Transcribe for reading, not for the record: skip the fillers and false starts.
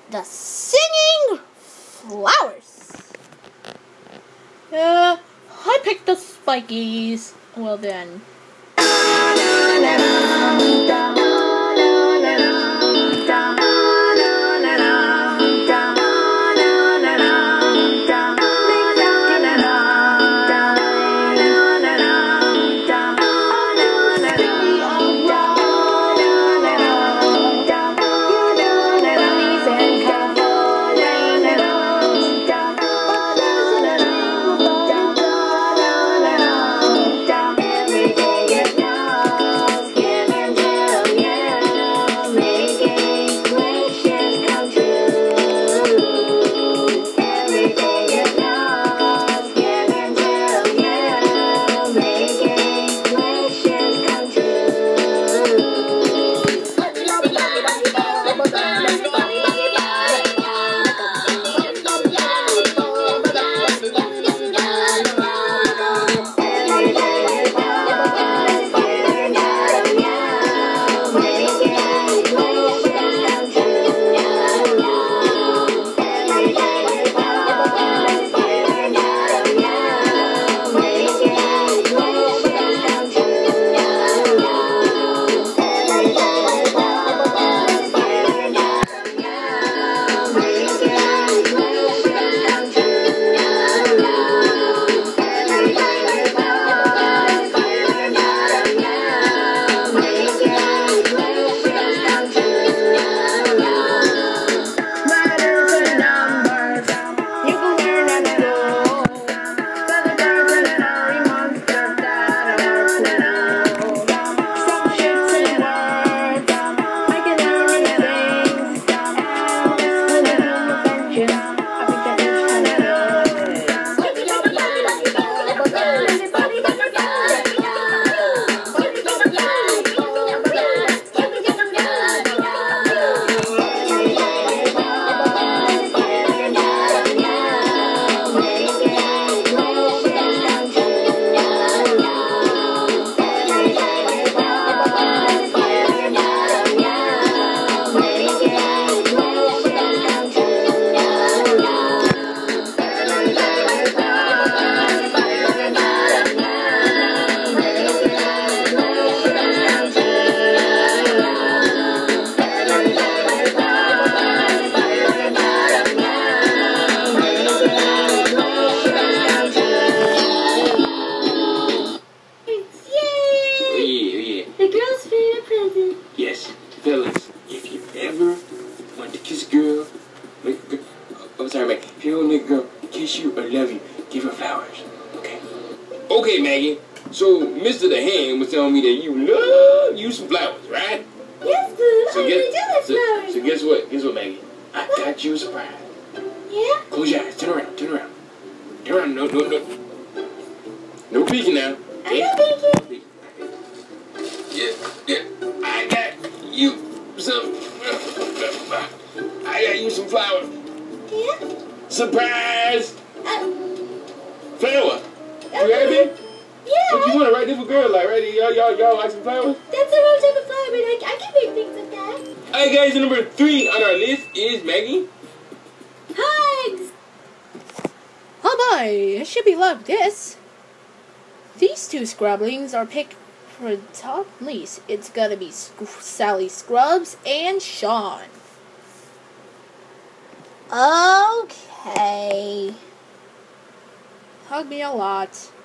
The Singing Flowers. I picked the Spikies. Well then. Yes, fellas, if you ever want to kiss a girl, if you want to make a girl kiss you or love you, give her flowers, okay? Okay, Maggie, so Mr. The Hand was telling me that you love you some flowers, right? Yes, Boo. I really do like flowers. So guess what? Guess what, Maggie? I got you a surprise. Yeah? Close your eyes. Turn around. Turn around. Turn around. No. No peeking now. I'm not peeking. Yeah. I got you some flowers. Yeah? Surprise! Flower. Okay. You happy? Yeah. What you want to write this for girl like, right? Y'all like some flowers? That's the wrong type of flower, but I can make things like that. Alright guys, number 3 on our list is Maggie. Hugs! Oh boy, I should be loved this. These two scrubblings are picked for the top least. It's gonna be Sally Scrubs and Sean. Okay. Hug me a lot.